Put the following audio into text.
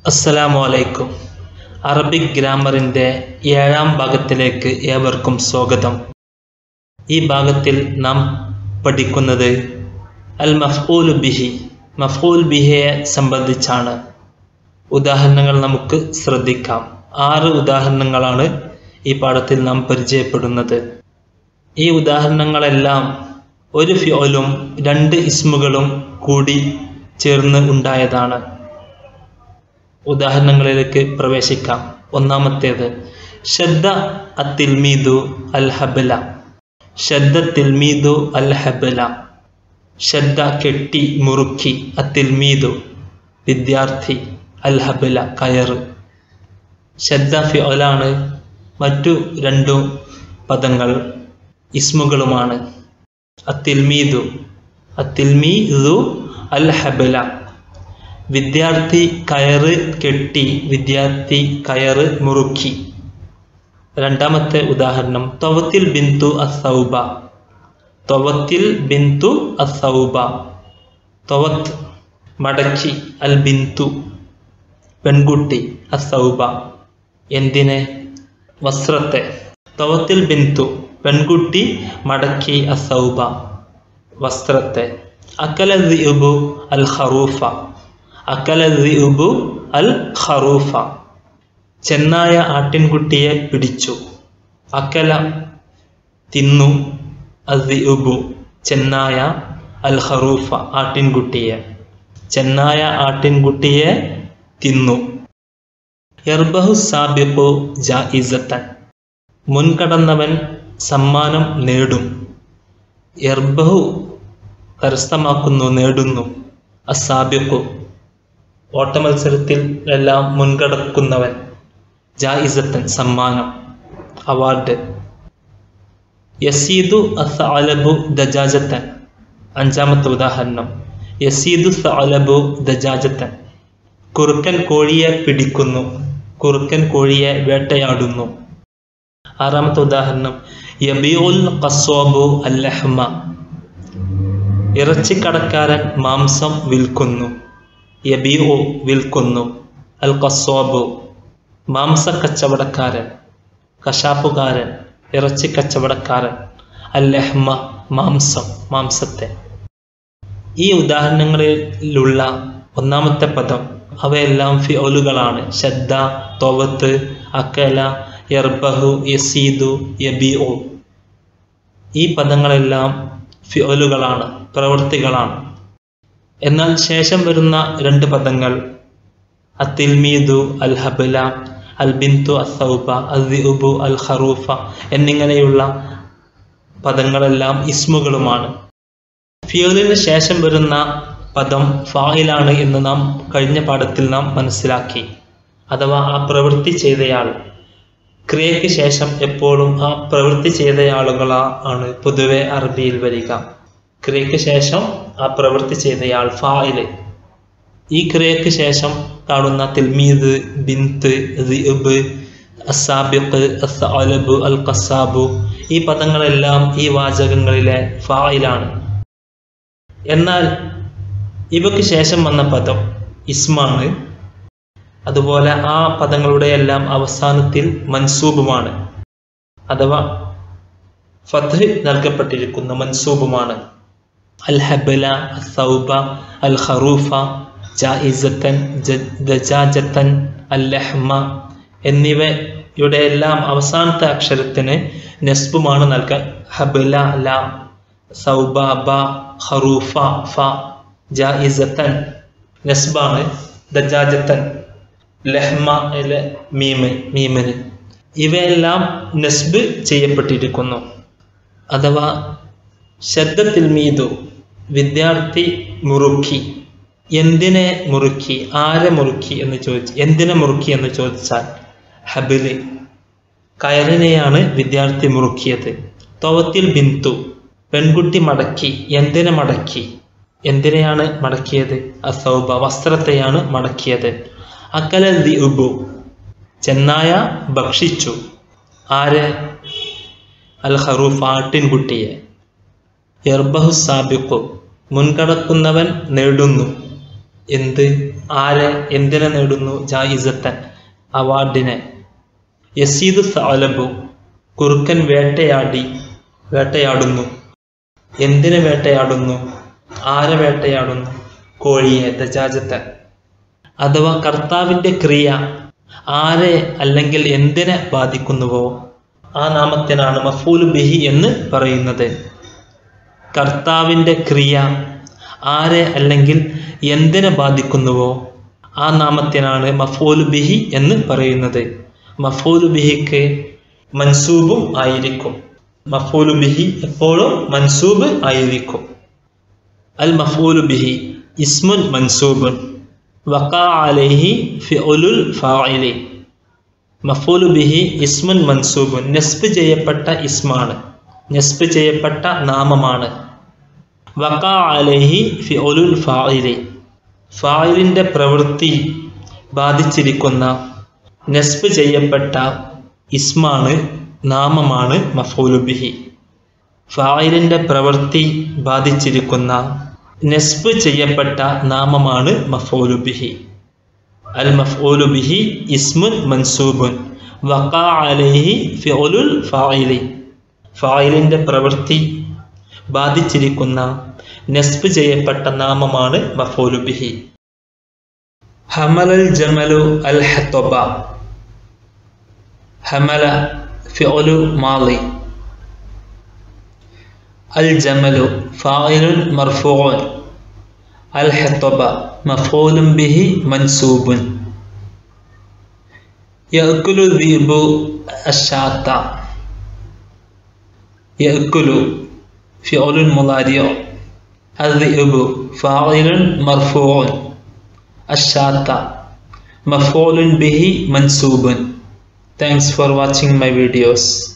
അസ്സലാമു അലൈക്കും. അറബിക് ഗ്രാമറിൻ്റെ 7-ാം ഭാഗത്തിലേക്ക് ഏവർക്കും സ്വാഗതം. ഈ ഭാഗത്തിൽ നാം പഠിക്കുന്നത് അൽ മഫ്ഊലു ബിഹി, മഫ്ഊൽ ബിഹിയെ സംബന്ധിച്ചാണ്. ഉദാഹരണങ്ങൾ നമുക്ക് ശ്രദ്ധിക്കാം. 6 ഉദാഹരണങ്ങളാണ് ഈ പാഠത്തിൽ നാം പരിചയപ്പെടുന്നത്. ഈ ഉദാഹരണങ്ങളെല്ലാം ഒരു ഫിഅലും 2 ഇസ്മുകളും കൂടി ചേർന്ന് ഉണ്ടായതാണ്. ഉദാഹരണങ്ങളിലേക്ക് പ്രവേശിക്കാം. ഒന്നാമത്തേത് ഷദ്ദ അത്തിൽമീദു അൽ ഹബല. ഷദ്ദ തിൽമീദു അൽ ഹബല. ഷദ്ദ കെട്ടി മുറുക്കി, അത്തിൽമീദു വിദ്യാർത്ഥി, അൽ ഹബല കയറ്. ഷദ്ദ ഫിഅലാണ്. മറ്റു 2 പദങ്ങൾ ഇസ്മുകളുമാണ്. അത്തിൽമീദു, അത്തിൽമീദു അൽ ഹബല. വിദ്യാർത്ഥി കയറ് കെട്ടി, വിദ്യാർത്ഥി കയറ് മുറുക്കി. രണ്ടാമത്തെ ഉദാഹരണം തവത്തിൽ ബിന്തു അസൗബ. തവത്തിൽ ബിന്തു അസൗബ. തവത്ത് മടക്കി, അൽ ബിന്തു പെൺകുട്ടി, അസൗബ എന്തിനെ? വസ്ത്രത്തെ. തവത്തിൽ ബിന്തു പെൺകുട്ടി മടക്കി, അസൗബ വസ്ത്രത്തെ. അക്കല ദിഉബു അൽ ഖറൂഫ. അക്കല ദിഉബു അൽ ഖറൂഫ. ചെന്നായ ആട്ടിൻകുട്ടിയെ പിടിച്ചു. അക്കല തിന്നു, അദ്ദിഉബു ചെന്നായ, അൽ ഖറൂഫ ആട്ടിൻകുട്ടിയെ. ചെന്നായ ആട്ടിൻകുട്ടിയെ തിന്നു. യർബഹു സാബിഖു ജായിസത്തൻ. മുൻകടന്നവൻ സമ്മാനം നേടും. യർബഹു കരസ്ഥമാക്കുന്നു, നേടുന്നു. അസാബിഖു ഓട്ടമത്സരത്തിൽ എല്ലാം മുൻകടക്കുന്നവൻ. ജായിസത്തൻ സമ്മാനം, അവാർഡ്. യസീദു അസ്അലബു ദജാജത്തൻ. 5-ാമത്തെ ഉദാഹരണം യസീദു സഅലബു ദജാജത്തൻ. കുറുക്കൻ കോഴിയെ പിടിക്കുന്നു. കുറുക്കൻ കോഴിയെ വേട്ടയാടുന്നു. 6-ാമത്തെ ഉദാഹരണം യബീഉൽ ഖസ്വാബു അൽ ലഹ്മ. ഇറച്ചിക്കടക്കാരൻ മാംസം വിൽക്കുന്നു. യബീഉ വിൽക്കുന്നു. അൽ ഖസ്വാബു മാംസ കച്ചവടക്കാരൻ, കശാപ്പുകാരൻ, ഇറച്ചി കച്ചവടക്കാരൻ. അൽ ലഹ്മ മാംസം, മാംസത്തെ. ഈ ഉദാഹരണങ്ങളിലുള്ള 1-ാമത്തെ പദം അവയെല്ലാം ഫിഅലുകളാണ്. ഷദ്ദ, തവത്ത്, അക്കല, യർബഹു, യസീദു, യബീഉ. ഈ പദങ്ങളെല്ലാം ഫിഅലുകളാണ്, പ്രവൃത്തികളാണ്. എന്നാൽ ശേഷം വരുന്ന 2 പദങ്ങൾ അത്തിൽമീദു അൽ ഹബല, അൽ ബിന്തു അസൗബ, അദ്ദിഉബു അൽ ഖറൂഫ എന്നിങ്ങനെയുള്ള പദങ്ങളെല്ലാം ഇസ്മുകളുമാണ്. ഫിഅലിന് ശേഷം വരുന്ന പദം ഫായിലാണ് എന്ന് നാം കഴിഞ്ഞ പാഠത്തിൽ നാം മനസ്സിലാക്കി. അഥവാ ആ പ്രവൃത്തി ചെയ്തയാൾ. ക്രിയയ്ക്ക് ശേഷം എപ്പോഴും ആ പ്രവൃത്തി ചെയ്തയാളുകളാണ് പൊതുവെ അറബിയിൽ വരിക. ക്രിയയ്ക്ക് ശേഷം ആ പ്രവൃത്തി ചെയ്തയാൾ ഫായില്. ഈ ക്രിയയ്ക്ക് ശേഷം കാണുന്ന തിൽമീദ്, ബിന്ത്, ദിഉബ്, അസാബിഖ്, അസ്അലബു, അൽ ഖസാബു ഈ പദങ്ങളെല്ലാം ഈ വാചകങ്ങളിലെ ഫായിലാണ്. എന്നാൽ ഇവയ്ക്ക് ശേഷം വന്ന പദം ഇസ്മാണ്. അതുപോലെ ആ പദങ്ങളുടെ എല്ലാം അവസാനത്തിൽ മൻസൂബുമാണ്, അഥവാ ഫത്ഹ് നൽകപ്പെട്ടിരിക്കുന്ന മൻസൂബുമാണ്. അൽ ഹബല, അസൗബ, അൽ ഖറൂഫ, ജായിസത്തൻ, ദജാജത്തൻ, അൽ ലഹ്മ എന്നിവയുടെ എല്ലാം അവസാനത്തെ അക്ഷരത്തിന് നസ്ബുമാണ് നൽകുക. ഹബല ല, സൗബ ബ, ഖറൂഫ ഫ, ജായിസത്തൻ നസ്ബാണ്. ദജാജത്തൻ ലഹ്മ മീമിന്. ഇവയെല്ലാം നസ്ബ് ചെയ്യപ്പെട്ടിരിക്കുന്നു. അഥവാ ഷദ്ദത്തിൽ മീദു വിദ്യാർത്ഥി മുറുക്കി. എന്തിനെ മുറുക്കി, ആരെ മുറുക്കി എന്ന് ചോദിച്ചു. എന്തിനെ മുറുക്കി എന്ന് ചോദിച്ചാൽ ഹബില് കയറിനെയാണ് വിദ്യാർത്ഥി മുറുക്കിയത്. തവത്തിൽ ബിന്തു പെൺകുട്ടി മടക്കി. എന്തിനെ മടക്കി? എന്തിനെയാണ് മടക്കിയത്? അസൗബ വസ്ത്രത്തെയാണ് മടക്കിയത്. അക്കല ദിഉബു ചെന്നായ ഭക്ഷിച്ചു. ആരെ? അൽ ഖറൂഫ് ആട്ടിൻകുട്ടിയെ. യർബഹു സാബിഖു മുൻകടക്കുന്നവൻ നേടുന്നു. എന്ത്? ആരെ എന്തിനെ നേടുന്നു? ജായിസത്തൻ അവാർഡിനെ. യസീദു സഅലബു കുറുക്കൻ വേട്ടയാടുന്നു. എന്തിനെ വേട്ടയാടുന്നു? ആരെ വേട്ടയാടുന്നു? കോഴിയെ. ദജാജത്തൻ. അഥവാ കർത്താവിൻ്റെ ക്രിയ ആരെ അല്ലെങ്കിൽ എന്തിനെ ബാധിക്കുന്നുവോ ആ നാമത്തിനാണ് മഫൂലു ബിഹി എന്ന് പറയുന്നത്. കർത്താവിൻ്റെ ക്രിയ ആരെ അല്ലെങ്കിൽ എന്തിനെ ബാധിക്കുന്നുവോ ആ നാമത്തിനാണ് മഫൂലു ബിഹി എന്ന് പറയുന്നത്. മഫൂലു ബിഹിക്ക് മൻസൂബും ആയിരിക്കും. മഫൂലു ബിഹി എപ്പോഴും മൻസൂബ് ആയിരിക്കും. അൽ മഫൂലു ബിഹി ഇസ്മുൻ മൻസൂബുൻ വഖാ അലൈഹി ഫിഉലുൽ ഫാഇലി. മഫൂലു ബിഹി ഇസ്മുൻ മൻസൂബുൻ നസ്ബ് ചെയ്യപ്പെട്ട ഇസ്മാണ്, നസ്ബ് ചെയ്യപ്പെട്ട നാമമാണ്. വഖാ അലൈഹി ഫിഉലുൽ ഫാഇലി ഫായിലിൻ്റെ പ്രവൃത്തി ബാധിച്ചിരിക്കുന്ന നസ്ബ് ചെയ്യപ്പെട്ട ഇസ്മാണ്, നാമമാണ് മഫൂലു ബിഹി. ഫായിലിൻ്റെ പ്രവൃത്തി ബാധിച്ചിരിക്കുന്ന നസ്ബ് ചെയ്യപ്പെട്ട നാമമാണ് മഫൂലു ബിഹി. അൽ മഫൂലു ബിഹി ഇസ്മുൻ മൻസൂബുൻ വഖാ അലൈഹി ഫിഉലുൽ ഫായിലി. ഫായിലിൻ്റെ പ്രവൃത്തി ബാധിച്ചിരിക്കുന്ന നസ്ബ് ചെയ്യപ്പെട്ട നാമമാണ് മഫൂലു ബിഹി. ഹമലൽ ജമലു അൽ ഹത്വബ. ഹമല ഫിഉലു മാളി. അൽ ജമലു ഫായിലുൻ മർഫൂഉൻ. അൽ ഹത്വബ മഫൂലുൻ ബിഹി മൻസൂബുൻ. യഅ്കുലു ദീബു അശ്ശാത്ത. യഅ്കുലു ഫിഉലുൻ മുളാരിഉ. الذئب فاعل مرفوع. الشاة مفعول به منصوب. Thanks for watching my videos.